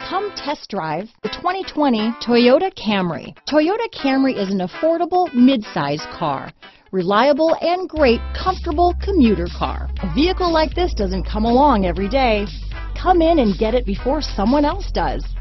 Come test drive the 2020 Toyota Camry. Toyota Camry is an affordable mid-size car. Reliable and great comfortable commuter car. A vehicle like this doesn't come along every day. Come in and get it before someone else does.